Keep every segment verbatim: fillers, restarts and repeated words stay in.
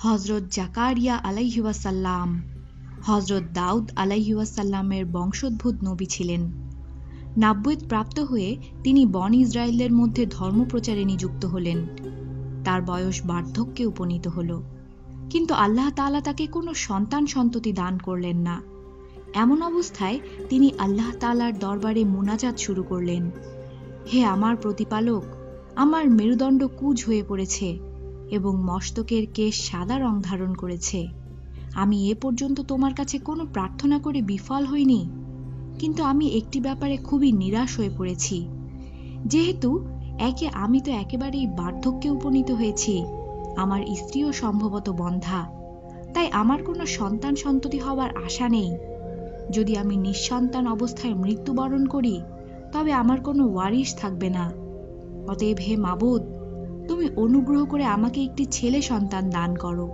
হযরত জাকারিয়া আলাইহি ওয়াসাল্লাম হযরত দাউদ আলাইহি ওয়াসাল্লামের বংশোদ্ভূত নবী ছিলেন। নবুয়ত প্রাপ্ত হয়ে তিনি বনি ইসরায়েলের মধ্যে ধর্মপ্রচারে নিযুক্ত হলেন। তার বয়স বার্ধক্যে উপনীত হল, কিন্তু আল্লাহ তাআলা তাকে কোনো সন্তান সন্ততি দান করলেন না। এমন অবস্থায় তিনি আল্লাহ তাআলার দরবারে মুনাজাত শুরু করলেন, হে আমার প্রতিপালক, আমার মেরুদণ্ড কুঁজ হয়ে পড়েছে এবং মস্তকের কেশ সাদা রং ধারণ করেছে। আমি এ পর্যন্ত তোমার কাছে কোনো প্রার্থনা করে বিফল হইনি, কিন্তু আমি একটি ব্যাপারে খুবই নিরাশ হয়ে পড়েছি। যেহেতু একে আমি তো একেবারেই বার্ধক্যে উপনীত হয়েছি, আমার স্ত্রীও সম্ভবত বন্ধ্যা, তাই আমার কোনো সন্তান সন্ততি হওয়ার আশা নেই। যদি আমি নিঃসন্তান অবস্থায় মৃত্যুবরণ করি তবে আমার কোনো ওয়ারিশ থাকবে না। অতএব হে মাবুদ, তুমি অনুগ্রহ করে আমাকে একটি ছেলে সন্তান দান করো।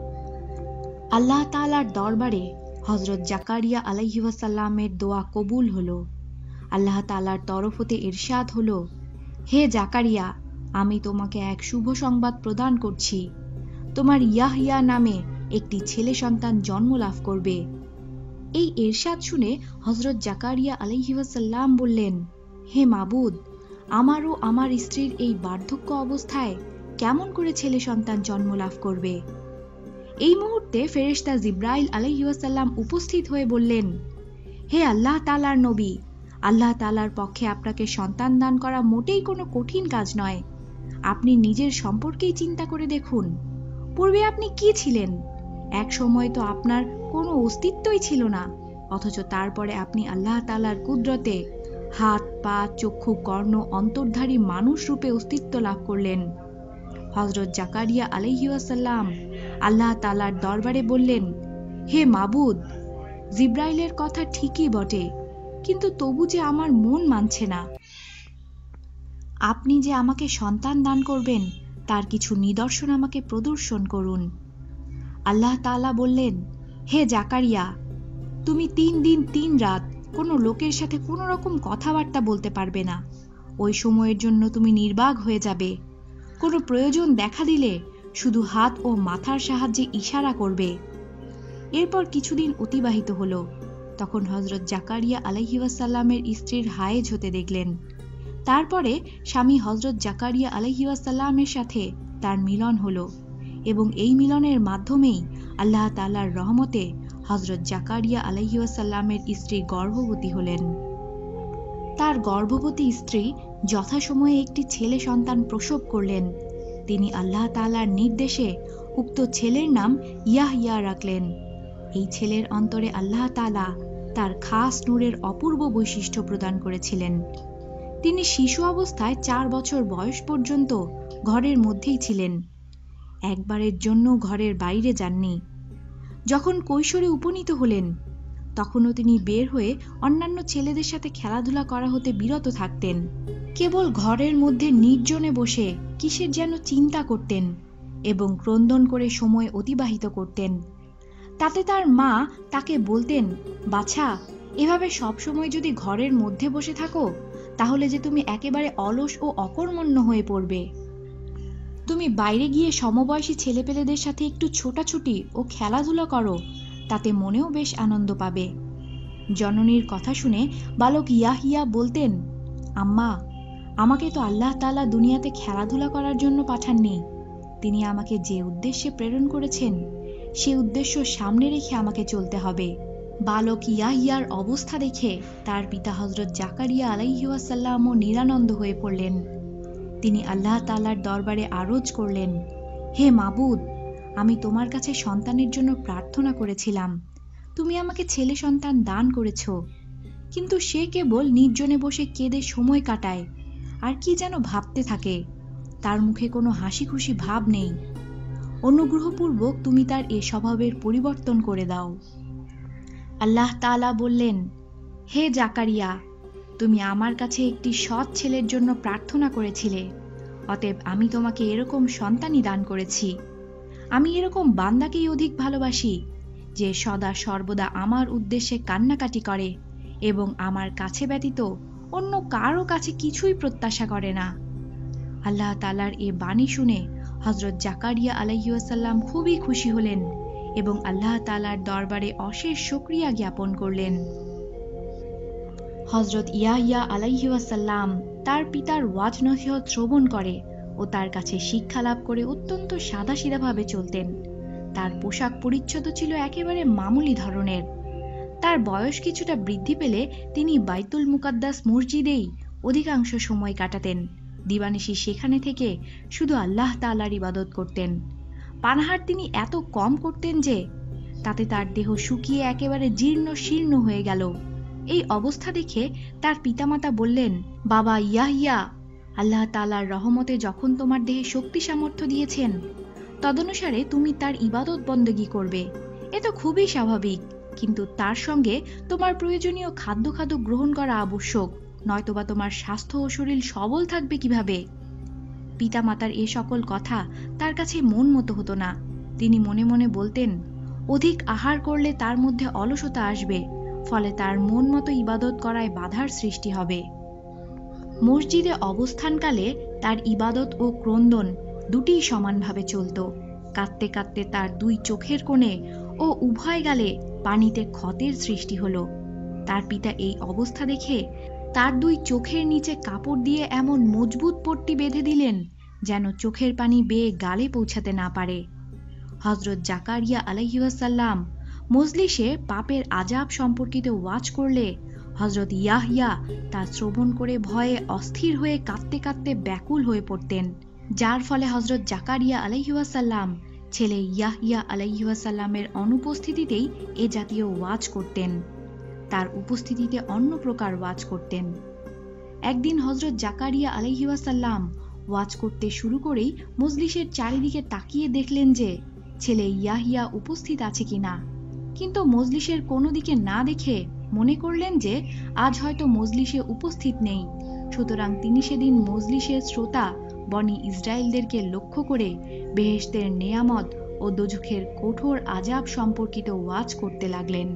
আল্লাহ তাআলার দরবারে হযরত জাকারিয়া আলাইহি ওয়াসাল্লামের দোয়া কবুল হলো। আল্লাহ তাআলার তরফ হতে ইরশাদ হলো, হে জাকারিয়া, আমি তোমাকে এক শুভ সংবাদ প্রদান করছি। তোমার ইয়াহইয়া নামে একটি ছেলে সন্তান জন্ম লাভ করবে। এই ইরশাদ শুনে হযরত জাকারিয়া আলাইহি ওয়াসাল্লাম বললেন, হে মাবুদ, আমার ও আমার স্ত্রীর এই বার্ধক্য অবস্থায় কেমন করে ছেলে সন্তান জন্ম লাভ করবে? এই মুহূর্তে ফেরেশতা জিবরাইল আলাইহি ওয়াসাল্লাম উপস্থিত হয়ে বললেন, হে আল্লাহ তাআলার নবী, আল্লাহ তাআলার পক্ষে আপনাকে সন্তান দান করা মোটেই কোনো কঠিন কাজ নয়। আপনি নিজের সম্পর্কেই চিন্তা করে দেখুন, পূর্বে আপনি কি ছিলেন? এক সময় তো আপনার কোনো অস্তিত্বই ছিল না, অথচ তারপরে আপনি আল্লাহ তাআলার কুদরতে হাত, পা, চক্ষু, কর্ণ, অন্তর্ধারী মানুষ রূপে অস্তিত্ব লাভ করলেন। হযরত জাকারিয়া আলাইহি ওয়াসাল্লাম আল্লাহ তাআলার দরবারে বললেন, হে মাবুদ, জিবরাইলের কথা ঠিকই বটে, কিন্তু তবু যে আমার মন মানছে না। আপনি যে আমাকে সন্তান দান করবেন তার কিছু নিদর্শন আমাকে প্রদর্শন করুন। আল্লাহ তাআলা বললেন, হে জাকারিয়া, তুমি তিন দিন তিন রাত কোনো লোকের সাথে কোনো রকম কথাবার্তা বলতে পারবে না। ওই সময়ের জন্য তুমি নির্বাক হয়ে যাবে। কোনো প্রয়োজন দেখা দিলে শুধু হাত ও মাথার সাহায্যে ইশারা করবে। এরপর কিছুদিন অতিবাহিত হলো। তখন হযরত জাকারিয়া আলাইহি ওয়াসাল্লামের স্ত্রীর হায়েজ হতে দেখলেন। তারপরে স্বামী হযরত জাকারিয়া আলাইহি ওয়াসাল্লামের সাথে তার মিলন হলো এবং এই মিলনের মাধ্যমেই আল্লাহ তাআলার রহমতে হযরত জাকারিয়া আলাইহি ওয়াসাল্লামের স্ত্রী গর্ভবতী হলেন। তার গর্ভবতী স্ত্রী যথাসময়ে একটি ছেলে সন্তান প্রসব করলেন। তিনি আল্লাহ তাআলার নির্দেশে উক্ত ছেলের নাম ইয়াহইয়া রাখলেন। এই ছেলের অন্তরে আল্লাহ তাআলা তার খাস নূরের অপূর্ব বৈশিষ্ট্য প্রদান করেছিলেন। তিনি শিশু অবস্থায় চার বছর বয়স পর্যন্ত ঘরের মধ্যেই ছিলেন, একবারের জন্য ঘরের বাইরে যাননি। যখন কৈশোরে উপনীত হলেন তখনও তিনি বের হয়ে অন্যান্য ছেলেদের সাথে খেলাধুলা করা হতে বিরত থাকতেন। কেবল ঘরের মধ্যে নির্জনে বসে কিসের যেন চিন্তা করতেন এবং ক্রন্দন করে সময় অতিবাহিত করতেন। তাতে তার মা তাকে বলতেন, বাছা, এভাবে সবসময় যদি ঘরের মধ্যে বসে থাকো তাহলে যে তুমি একেবারে অলস ও অকর্মণ্য হয়ে পড়বে। তুমি বাইরে গিয়ে সমবয়সী ছেলেপেলেদের সাথে একটু ছোটাছুটি ও খেলাধুলা করো, তাতে মনেও বেশ আনন্দ পাবে। জননীর কথা শুনে বালক ইয়াহইয়া বলতেন, আম্মা, আমাকে তো আল্লাহ তাআলা দুনিয়াতে খেলাধুলা করার জন্য পাঠাননি। তিনি আমাকে যে উদ্দেশ্যে প্রেরণ করেছেন সে উদ্দেশ্য সামনে রেখে আমাকে চলতে হবে। বালক ইয়াহইয়ার অবস্থা দেখে তার পিতা হযরত জাকারিয়া আলাইহি ওয়াসাল্লামও নিরানন্দ হয়ে পড়লেন। তিনি আল্লাহ তাআলার দরবারে আরজ করলেন, হে মাবুদ, আমি তোমার কাছে সন্তানের জন্য প্রার্থনা করেছিলাম, তুমি আমাকে ছেলে সন্তান দান করেছ, কিন্তু সে কেবল নির্জনে বসে কেঁদে সময় কাটায় আর কি যেন ভাবতে থাকে, তার মুখে কোনো হাসি খুশি ভাব নেই। অনুগ্রহপূর্বক তুমি তার এ স্বভাবের পরিবর্তন করে দাও। আল্লাহ তাআলা বললেন, হে জাকারিয়া, তুমি আমার কাছে একটি সৎ ছেলের জন্য প্রার্থনা করেছিলে, অতএব আমি তোমাকে এরকম সন্তানই দান করেছি। আমি এরকম বান্দাকেই অধিক ভালোবাসি যে সদা সর্বদা আমার উদ্দেশ্যে কান্নাকাটি করে এবং আমার কাছে ব্যতীত অন্য কারো কাছে কিছুই প্রত্যাশা করে না। আল্লাহ তাআলার এ বাণী শুনে হযরত জাকারিয়া আলাইহিস সালাম খুবই খুশি হলেন এবং আল্লাহ তাআলার দরবারে অশেষ শুকরিয়া জ্ঞাপন করলেন। হযরত ইয়াহইয়া আলাইহিস সালাম তার পিতার ওয়াজ নসিহত শ্রবণ করে ও তার কাছে শিক্ষা লাভ করে অত্যন্ত সাদাসিধাভাবে চলতেন। তার পোশাক পরিচ্ছদ ছিল একেবারে মামুলি ধরনের। তার বয়স কিছুটা বৃদ্ধি পেলে তিনি বাইতুল মুকাদ্দাস মসজিদেই অধিকাংশ সময় কাটাতেন। দিবানিশি সেখানে থেকে শুধু আল্লাহ তাআলার ইবাদত করতেন। পানাহার তিনি এত কম করতেন যে তাতে তার দেহ শুকিয়ে একেবারে জীর্ণ শীর্ণ হয়ে গেল। এই অবস্থা দেখে তার পিতামাতা বললেন, বাবা ইয়াহইয়া, আল্লাহ তাআলার রহমতে যখন তোমার দেহে শক্তি সামর্থ্য দিয়েছেন, তদনুসারে তুমি তার ইবাদত বন্দেগী করবে, এ তো খুবই স্বাভাবিক, কিন্তু তার সঙ্গে তোমার প্রয়োজনীয় খাদ্য খাদ্য গ্রহণ করা আবশ্যক, নয়তোবা তোমার স্বাস্থ্য ও শরীর সবল থাকবে কিভাবে? পিতামাতার এ সকল কথা তার কাছে মন মতো হতো না। তিনি মনে মনে বলতেন, অধিক আহার করলে তার মধ্যে অলসতা আসবে, ফলে তার মন মতো ইবাদত করায় বাধার সৃষ্টি হবে। মসজিদে অবস্থানকালে তার ইবাদত ও ক্রন্দন দুটিই সমানভাবে চলত। কাঁদতে কাঁদতে তার দুই চোখের কোণে ও উভয় গালে পানিতে ক্ষতের সৃষ্টি হলো। তার পিতা এই অবস্থা দেখে তার দুই চোখের নিচে কাপড় দিয়ে এমন মজবুত পট্টি বেঁধে দিলেন যেন চোখের পানি বেয়ে গালে পৌঁছাতে না পারে। হযরত জাকারিয়া আলাইহিস সালাম মজলিসে পাপের আযাব সম্পর্কিত ওয়াজ করলে হযরত ইয়াহইয়া তা শ্রবণ করে ভয়ে অস্থির হয়ে কাঁদতে কাঁদতে ব্যাকুল হয়ে পড়তেন, যার ফলে হযরত জাকারিয়া আলাইহিস সালাম ছেলে ইয়াহইয়া আলাইহিস সালামের অনুপস্থিতিতেই এ জাতীয় ওয়াজ করতেন, তার উপস্থিতিতে অন্য প্রকার ওয়াজ করতেন। একদিন হযরত জাকারিয়া আলাইহিস সালাম ওয়াজ করতে শুরু করেই মজলিসের চারিদিকে তাকিয়ে দেখলেন যে ছেলে ইয়াহইয়া উপস্থিত আছে কিনা, কিন্তু মজলিসের কোনো দিকে না দেখে মনে করলেন যে আজ হয়তো মজলিসে উপস্থিত নেই। সুতরাং তিনি সেদিন মজলিসের শ্রোতা বনি ইসরায়েলদেরকে লক্ষ্য করে বেহেশতের নেয়ামত ও দোজখের কঠোর আযাব সম্পর্কিত ওয়াজ করতে লাগলেন।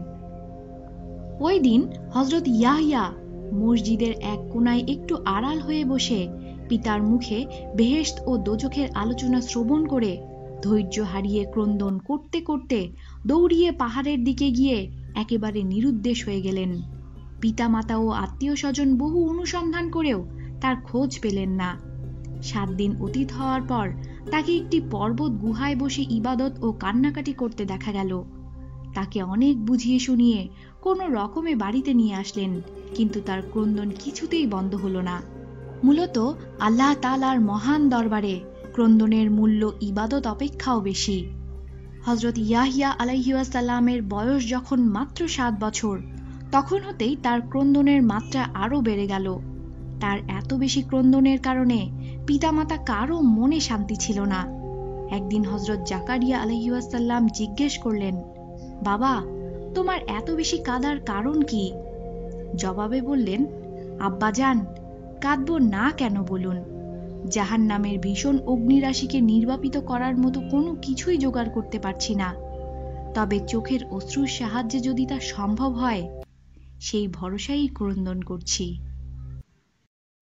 ওই দিন হযরত ইয়াহইয়া মসজিদের এক কোণায় একটু আড়াল হয়ে বসে পিতার মুখে বেহেশত ও দোজখের আলোচনা শ্রবণ করে ধৈর্য হারিয়ে ক্রন্দন করতে করতে দৌড়িয়ে পাহাড়ের দিকে গিয়ে একেবারে নিরুদ্দেশ হয়ে গেলেন। পিতা মাতা ও আত্মীয় স্বজন বহু অনুসন্ধান করেও তার খোঁজ পেলেন না। সাত দিন অতীত হওয়ার পর তাকে একটি পর্বত গুহায় বসে ইবাদত ও কান্নাকাটি করতে দেখা গেল। তাকে অনেক বুঝিয়ে শুনিয়ে কোনো রকমে বাড়িতে নিয়ে আসলেন, কিন্তু তার ক্রন্দন কিছুতেই বন্ধ হলো না। মূলত আল্লাহ তাআলার মহান দরবারে ক্রন্দনের মূল্য ইবাদত অপেক্ষাও বেশি। হযরত ইয়াহইয়া আলাইহিস সালামের বয়স যখন মাত্র সাত বছর, তখন হতেই তার ক্রন্দনের মাত্রা আরো বেড়ে গেল। তার এত বেশি ক্রন্দনের কারণে পিতামাতা কারো মনে শান্তি ছিল না। একদিন হযরত জাকারিয়া আলাইহিস সালাম জিজ্ঞেস করলেন, বাবা, তোমার এত বেশি কাঁদার কারণ কি? জবাবে বললেন, আব্বাজান, কাঁদব না কেন বলুন? জাহান্নামের ভীষণ অগ্নিরাশিকে নির্বাপিত করার মতো কোনো কিছুই জোগাড় করতে পারছি না। তবে চোখের অশ্রুর সাহায্যে যদি তা সম্ভব হয়, সেই ভরসাই ক্রন্দন করছি।